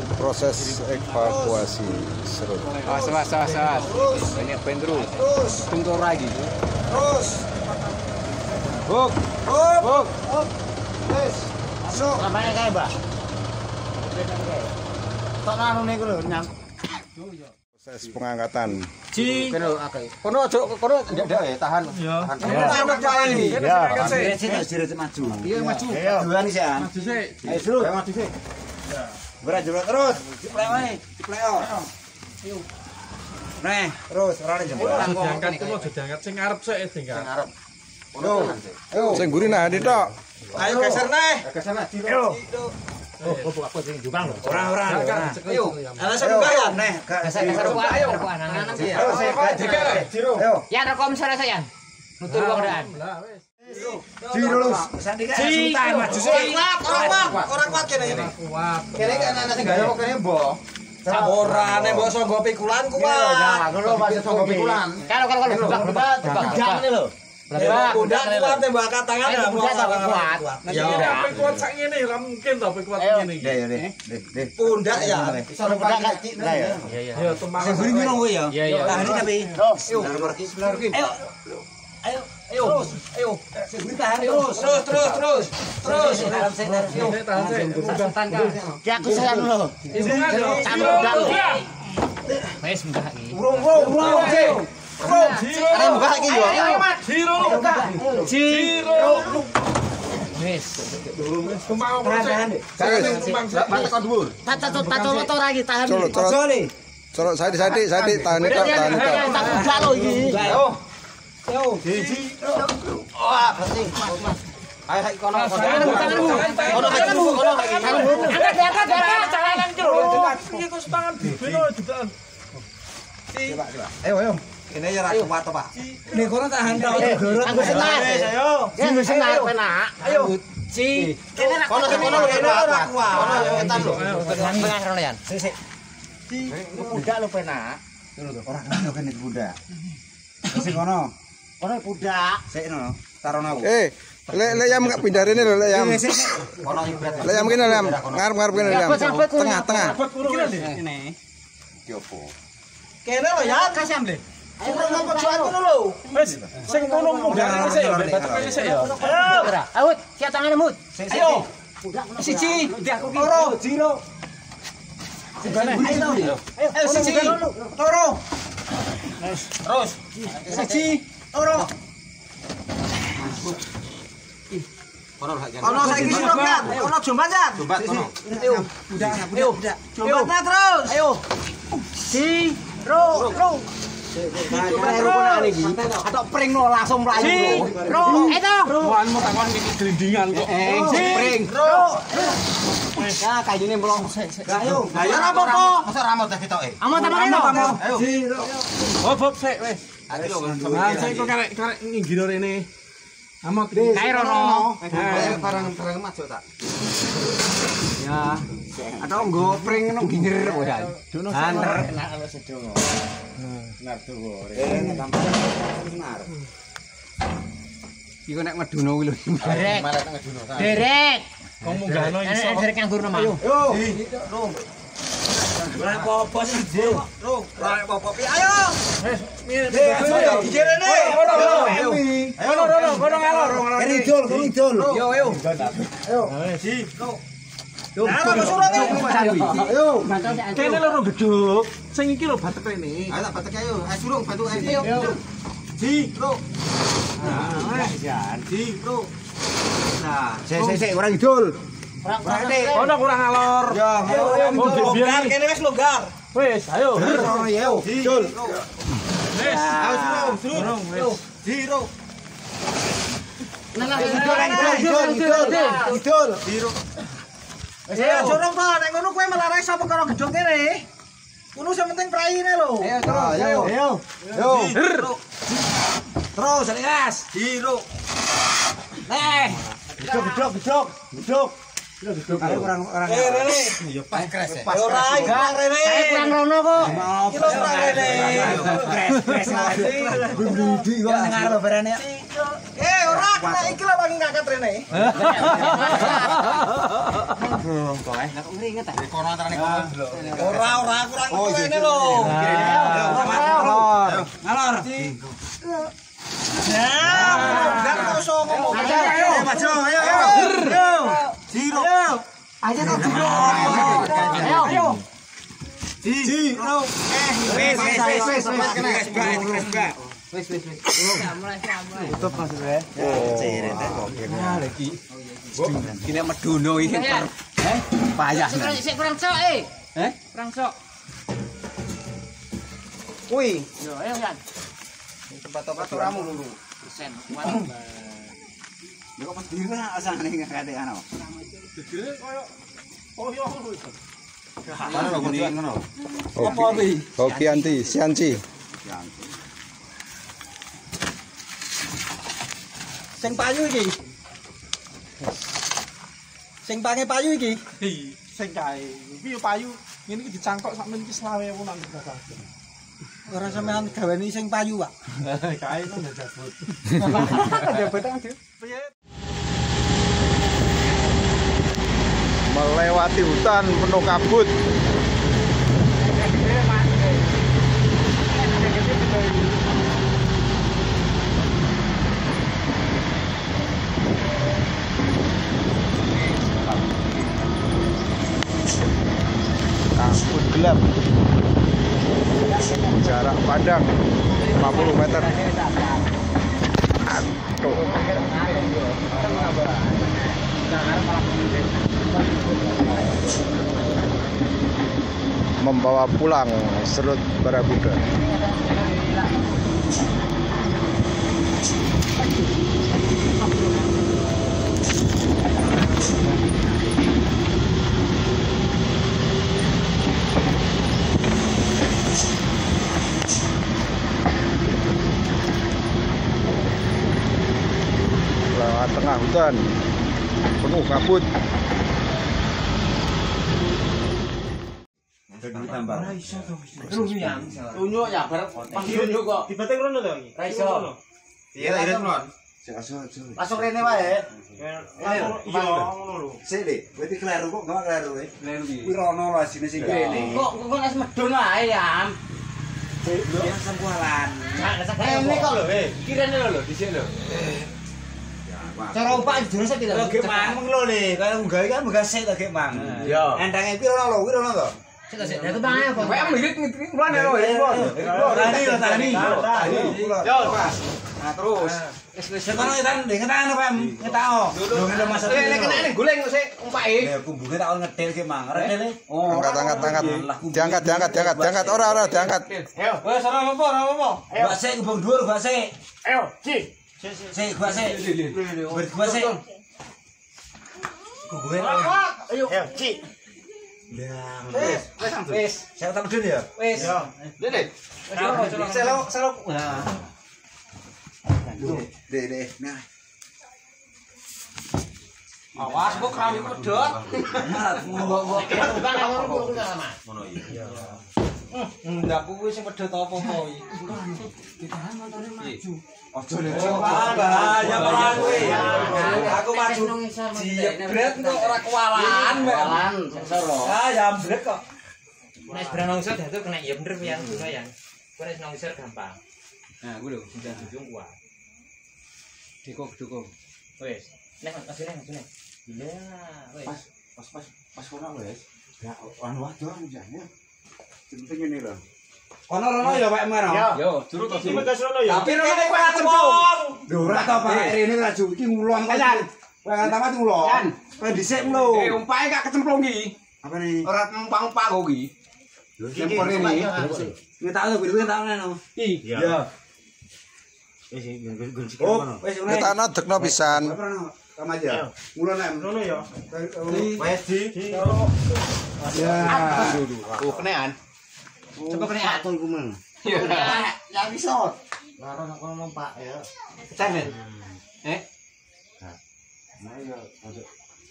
proses evakuasi serut. Awas. Banyak pen terus. Tunggu lagi. Terus. Buk. Wes. Masuk. Lamanya kayak, Mbak. Tok anu niku lho nyang. Proses pengangkatan. Kono aja kono ndak tahan. Tahan ini. Ya. Jirit maju. Iya maju. Duluan sih, An. Maju sih. Ayo, Surut. Maju sih. Berajur terus. Diplek wae. Nih, terus ora jempol. Diangkat kulo diangkat sing ngarep sik tinggal. Sing arep. Ayo. Sing guri nah tok. Ayo geser nih. Geser nah. Ayo. Aku sing jubang lho. Ora. Ayo. Ala sampe ya, nih. Geser ayo. Ayo. Ya rekom sore saya. Nutur wong dan. Dirulus. Sandika sultan maju sih. Ora kuat kene iki. Kene kan ana sing gawe kene mbok. Saborane mbok sanggo pikulan kuat. Ya, ngono Pak sanggo pikulan. Kalau bebak lho. Udah kuat tembak tangan ya. Kuat. Ya apa kuat sak ngene ya mungkin to kuat ngene iki. Ya deh. Pundak ya. Iso pundak kaki. Iya. Ya teman. Sing guri nyolong kowe ya. Iya. Tahan tapi. Ayo. Ayo. Sing guri tahan terus. Tahan sik. Ya aku sayang lho. Hitungan yo. Wes mbah iki. Urung. Are mbak iki yo. Jiro. Wes. Kemau Tahan. Batak dhuwur. Tato lagi tahan. Colok. Colok sadik tahan tok. Tak buka lho iki. Ayo. Wah, penting. Ayo kono. Ayo. Ini ya ra kuat, Pak. Nih kono tahan tok. Ayo. Ya wis enak penak. Ayo. Si. Kono ora kuat. Kono ketan lho. Tengah rono yan. Sik. Budak lho penak. Ora ngono kene budak. Sing kono. Kono budak. Sik no. Tarono aku. Lek yam gak pindah rene lho lek yam. Kono ibrat. Lek yam kene lek ngarep kene yam. Tengah. Ini. Diopo? Kene lho ya kasam le. Sing ngono pejuan ngono lho. Wis sing kono munggah sik ya batak sik ya. Awut, siap tangan mut. Ayo. Siji, loro, jiro. Ayo siji, loro. Terus. Siji, loro. Ono saiki sira kan. Ono jombat. Jombat ono. Ayo. Budak. Jombatnya terus. Ayo. Si, ro. Atok pring lo langsung mlayu. Ro, itu. Wanmu takon iki glindingan kok. Pring. Ro. Ya kayune melong. Ayo. Ayo ora apa-apa. Masa ora mau ketoke. Amo tamane lo. Ayo. Oh, Bob sik wis. Ayo. Nah, sik kok karek nginggir rene. Amot Kae rono. Barang masuk tak. Ya. Atok nggo pring ngono ginger kok ya. Hanter. Enak ana sedongo. Benar tuh gore. Benar. Iku nek meduno kuwi lho. Derek. Malah tak ngeduno. Derek. kok munggahno iso. Derek yang gurno mah. Yo. Ora apa-apa sih, Ro. Ora apa-apa. Ayo. Dijere nih. Kono ngalor. Ngidul. Yo. Si, Ro. Yo, ayo. Kene loro gedhok. Sing iki lho batek rene. Ayo tak batek ayo. Ayo surung bantu ayo. Si, Ro. Si, Ro. Nah, sik orang idul. Ono kurang ngalor. Ya, longgar kene wis longgar. Wis, ayo. Ayo, idul. Wis. Ayo surung. Si, Ro. Idul. Surung to, nek ngono kowe malah ra iso perkara gedhong kene. Kudu sing penting praine lho. Ayo. Terus, Elias. Hiro. Gedhok. Ayo orang. Rene. Ya pas kres. Ora rene. Kurang rono kok. Kilo rene. Kres. Budi kok ngarep berane. Ora, iki lho bang ngangkat rene. Lah kok ngringet ta? Kono antarane kono delok. Ora kurang ini lho. Ngalor. Ya, ndak iso ngomong. Ayo, maju, ayo. Zero. Ayo kok Jiro. Ayo. Zero. Wes. Mulai. Tutup maksudnya. Kini meduno iki. Payah. Sik kurang sok Kurang sok. Kuwi. Yo, ayo Yan. Tempat-tempat ramu luru. Persen. Lha kok mesti ora asane ngate ana. Mana lho ngono. Hokianti, Sianci. Sing payu iki. Sing pange payu iki. Sing kae. Iki yo payu. Ngene iki dicangkok sak men iki 20.000 nang berapa. Ora sampean gaweni sing payu, Pak. Kae kan jabut. Jabut kan, Dik. Melewati hutan penuh kabut. Kabut gelap. Jarak pandang 50 meter. Aduh. Membawa pulang serut Barabuda. Lewat tengah hutan penuh kabut. Tunjuk ya, pas tunjuk kok. Dibatik rono to iki. Ra iso. Iya, irit lon. Masuk rene wae. Iya, ngono lho. Sik, Dik. Berarti kleru kok enggak kleru e. Kleru iki. Kuwi rono lho sine sing kene. Kok es medun wae ya. Yang sempualan. Ini kok lho, kirene lho dhisik lho. Cara opak jero sik lho. Gek mang lho Le, kaya munggah iki kan munggah sik to gek mang. Yo. Endange piro lho, kuwi rono to. Sik. Ya tebang ae, Bang. Kayak mirit ngene lho. Tani. Yo, Mas. Nah, terus. Wis kono ngetan Pem. Ngetao. Lho ngene Mas. Nek kena ning goleng sik umpake. Ya kumbuke tak ngedel ki mang. Redele. Diangkat. Ora diangkat. Ayo, wes ora apa-apa. Gua sik kumbung dhuwur, gua sik. Ayo, Ci. Sik, gua sik. Gua sik. Kumbuke. Ayo, Ci. Wes. Saya tak medun ya. Wes. Dene. Selok. Dek. Nah. Awas kok kami pedot. Ngono iya. Ndak kuwi sing pedhot apa-apa iki. Ditahan montore maju. Ojo le. Bahaya perang kuwi. Aku maju. Jebret kok ora kualan, Mbak. Kualan, sensor. Ah, jambret kok. Nek brand nongser dadi kena ya bener pian ngono ya. Kowe nek nongser gampang. Nah, kuwi lho. Sudah dujung kuat. Dukung. Wes. Nek asine. Iya, wes. Pas kono wis. Ya anu waduh jane. Penting ngene lho. Kono rono ya Pak Emar. Yo, turu to sini. Tapi rono kowe ora cemplung. Lho ora to Pak, rene ora ju iki ngulon kok. Kowe kan tamat ngulon. Kowe dhisik lho. Umpake gak kecemplung iki. Apa nih? Ora empang-empang kok iki. Lho semper ini. Ngetak lho kuwi ngetak ngono. Iya. Oh, wis ngene. Kita dekno pisan. Sama aja. Ngulon em. Rono ya. Wes di. Ya. Oh, kenean. Coba kena atur iku men. Ya bisa. Laro nek kono Pak ya. Kecamen. Nah ya, masuk.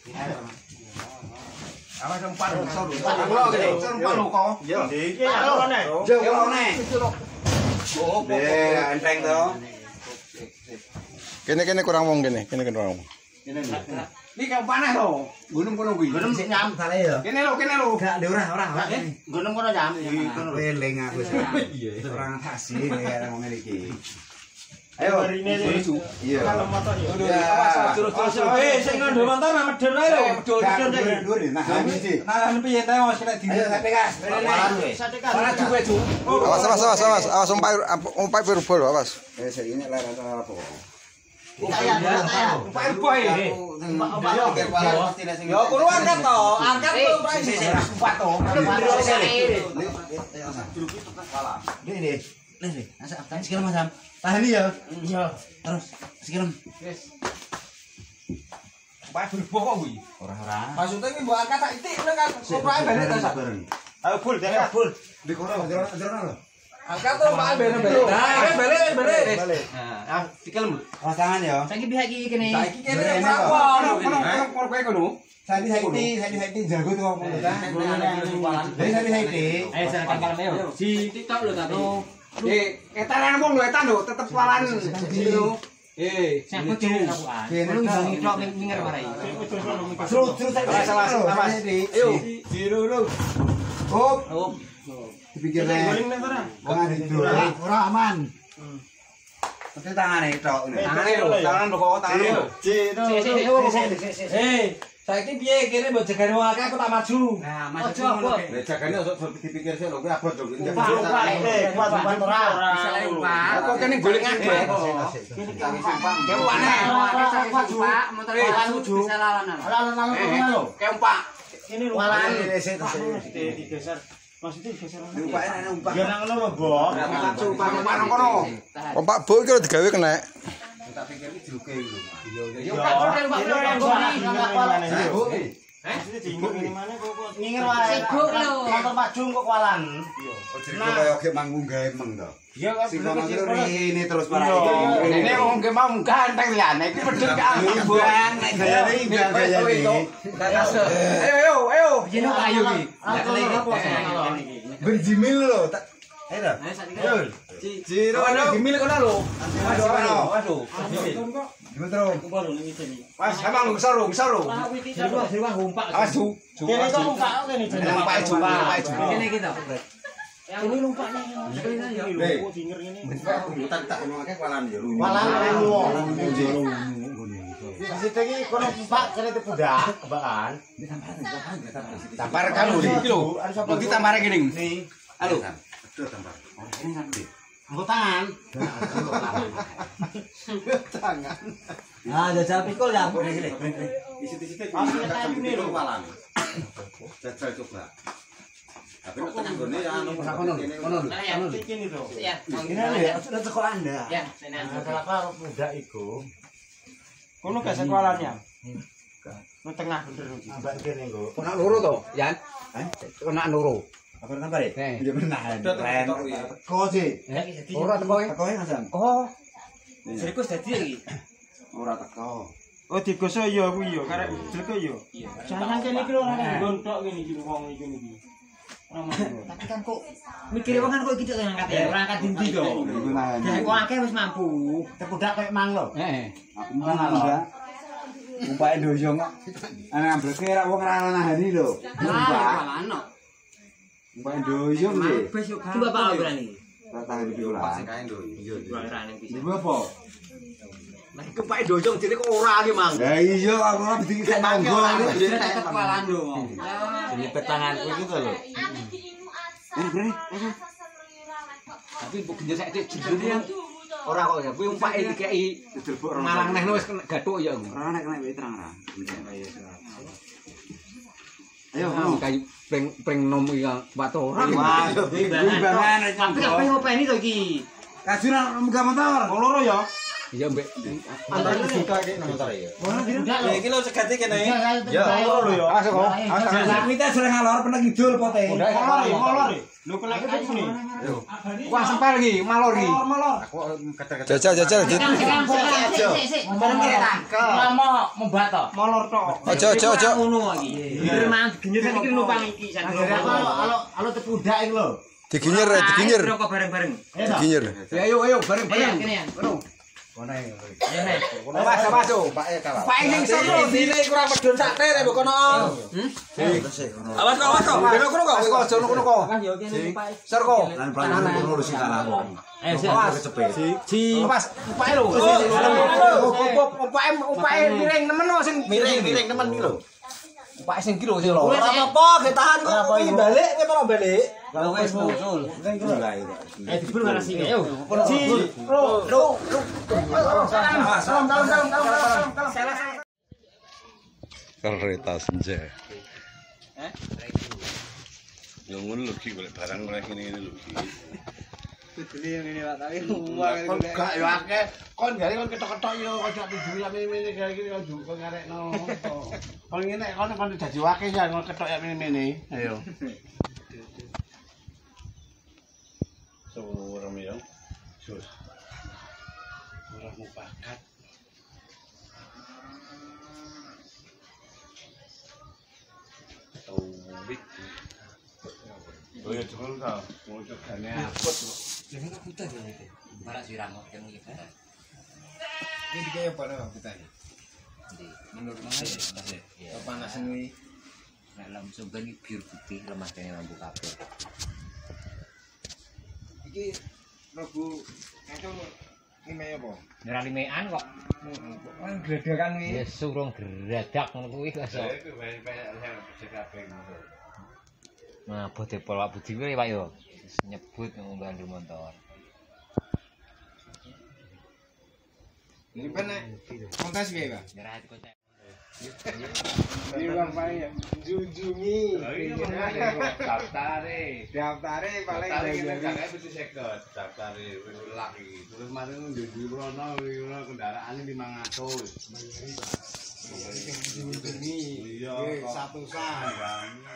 Apa sempat sor. Kulo gede. Sempat lho kok. Iya. Iki ngulone. Ngulone. Oh, enteng to. Kene kurang wong kene. Kene kurang wong. Ini nih. Iki kau panas to. Gunung kono kuwi. Gunung sik nyam kale ya. Kene lho. Enggak, ora. Gunung kono nyam. Eling aku sih. Orang kasih nek ngomong iki. Ayo, iya. Kalau motor ya. Ya. Terus. Sing ngono motor mah medhun ae lho. Dhuwur. Nah, iki. Nah, piye ta wis kena di. Ayo sampe gas. Ora cuwe, Ju. Awas umpai berbol awas. Sik ini lara apa. Umpai boy. Yo kudu angkat to. Angkat to umpai sik umpat to. Ini. Asa apa sekarang Mas Sam? Tahan ya. Iya. Terus sekarang. Wis. Umpai berboh kok kuwi. Ora. Maksudnya iki mbok angkat tak itik kan. Umpai balik ta sak. Ayo full deh. Full. Di kono jero lho. Angkat to umpai balik. Nah, balik. Ah, tikel. Pasangan ya. Saiki pihak iki kene. Saiki kene ora Kono kowe kono. Sandi Haiti jago tuh ngomong kan. Dari Sandi Haiti. Ayo serahkan kalem ayo. Si TikTok lho tapi. Etaran wong lho etan lho tetep lawan dino. Siapa tuh? Lu bisa ngidok minger warai. Terus awas. Ayo. Biru lu. Hop. Dipikir ora aman. Pasti tangane tok. Tangane lho, tangan kok tangan lho. Saiki piye kene mbok jegane wong akeh aku tak maju. Nah, Ojo apa? jagane dipikir sih lho kuwi abot lho. Kuat ora. Kok kene golek ngabeh. Pak, motor bisa lawanan. Kempak. Ini Walan digeser. Maksudnya digeser. umpak. Ya nang ngono lho, Mbok. Kempak nang kono. Ompak bol iki lho digawe kena. Tak pikir iki diluke lho. Yo Pak, hotel Pak. Maksudnya jinggung ini mana kok Nginger wae. Sibuk lho. Motor Pak Jung kok kualan. Cerita kaya ge manggung gawe meng to. Iya kan Sing ini terus para Ini wong ge mau ganteng liyane iki pedhot ka ambang. nek gayane gaya iki. Ayo. Jeno kayu iki. Benjimil lho. Ayo. Ayo sak iki. Jiro Gimil kono lho. Waduh. Gimana? Mas, emang besar lho. Dirwah humpak. Awas ju. Kene kok numpak kene. Numpak ju. Kene kita. Ini lumpaknya. Hei. Dinger ngene. Tak ngono akeh walan ya. Walan Situ iki kono Pak kene tepudak kebaan. Tampar kan lho iki lho. Iki tampare kene. Nih, Halo. Aduh tampar. Ini sampe. anggo tangan. Tangan. Nah, jajal pikul ya. Isi-isi ini lho walan. Jajal coba. Tapi nek tekan gone ya anu kono. Iki lho. Ya. Ini ya, sudah sekolah Anda. Ya, tenan. Kenapa muda iku? Kono gak sekolahnya. Nang tengah bener iki. Ambak kene nggo. Kena loro to, Yan. Kena loro. Apa tampar ya? Ya benar. Teko sih. Ora teko. Teko ya Hasan. Oh, Serius dadi iki. Ora teko. Oh digoso ya kuwi ya, karek jelek ya. Iya. Jangan kene iki lho ora gondok kene iki wong iki iki. Tapi kan kok mikir wong kan kok iki tok ngangkat ya, ora angkat dindi to. Ya kok akeh wis mampu. Tepudak kayak mang lho. heeh. Aku enggak. Umpake ndoyo kok. Ana ambleke ra wong ra nahani lho. Nah, ono. Umpake ndoyo piye? Coba Pak berani. Ra tahan iki ora. Berani bisa. Ibu apa? Kepake dojong jene kok ora ki, Mang. Ya iya aku ora bikin sak monggo. Tetep kalan dong. Ini petanganku gitu lho. Tapi mbok genjer sak jejere ora kok ya. Kuwi umpake dikeki malang neh wis gathuk ya. Ora nek wae terang ra. Ayo, Kayu pring nom iki Pak ora. wah, timbangan Tapi apa yang ngopeni to iki? kajuran munggah motor. Wong loro ya. Iya, Mbak. Antar suka iki nang motor ya. Udah lho. Iki lho segati kene. Ya. Loro lho ya. Masuk kok. Kami teh sering ngalor pernah ngidul pote. Molor. Lho kena iki. Wah, sempal iki, malor iki. Jajal gitu. Bareng kene tangkel. Lama membato. Molor tok. Ojo. Ngono iki. Bener mang genjer iki numpang iki sak. Halo tepudak iki lho. Diginyir. Rokok bareng-bareng. Diginyir. Ya ayo Ayo bareng-bareng. kene ya. Ngono. Koneng. Ya nek. Mas tuh. Pak sing sapa Dine kurang medun sakte nek mbok kono. Awas kok. Dene kono kok. Aja ngono kok. Mas yo kene Pak. Sar kok. Lan pelan kono lu sing kalah kok. Ji. Mas, upake lho. Upake miring nemen sing Miring temen iki lho. upake sing kilo sing lho. Ora apa-apa, ge tahan kok. Iki balik, kowe ora balik. Lah wis muncul. Sing kilo lah itu. Dibul mana sih yo. Ji. Ro. Kereta senja. Yo ngono lho ki golek barang golek ngene lho ki. Kon gak yo akeh. Kon gare kon ketok-ketok yo kocok tujuh ya mene kaya iki kok ngarekno. Kon ngene kon dadi akeh ya kon ketok ya mene. Ayo. Suram yo. Sus. Ora mupakat. Tawik. Oh ya cuman ta, mau cokane apot. Jangan putar ya itu. Barak siram kok yang iki. Ini dikaya apa nang kita iki? Menurut mana ya? Panasan kuwi. Nek lampu sampean iki biru putih lemah kene lampu kabel. Iki Prabu kacau lime apa? Nyera limean kok. Kan gledakan kuwi. Ya surung geradak ngono kuwi kok. Nah, bote Pak Budi kuwi Pak yo. Nyebut ngombe motor. Ini bener. Kontes piye, Pak? Nyerah itu kok. Ini uang paling ya. Junjungi. Daftare Daftare paling kakek mesti seket. Daftare wis laki. Terus mari njunjungi rono kendaraane 500. Junjungi. Iya, Satusan.